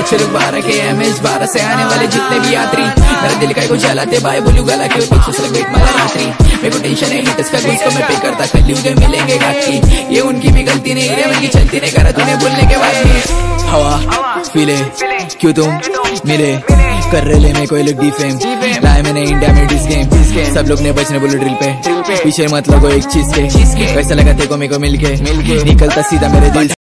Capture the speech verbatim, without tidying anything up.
बच्चे लोग बारह के एम एच बारह से आने वाले जितने भी यात्री मेरा दिल का को जलाते भाई बोलू गला के पीछे से वेट मारा रात्रि मेरे को टेंशन है हिट इसका गुस्सा मैं पे करता कल उगे मिलेंगे गाती ये उनकी भी गलती नहीं है उनकी चलती नहीं करा तूने बोलने के बाद भी हवा फीले क्यों तुम मिले कर रहे ले मेरे को लोग डिफेम लाए मैंने इंडिया में डिस गेम सब लोग ने बचने बोलो ड्रिल पे पीछे मत लगो एक चीज के कैसा लगा तेरे को मेरे को मिलके निकलता सीधा मेरे दिल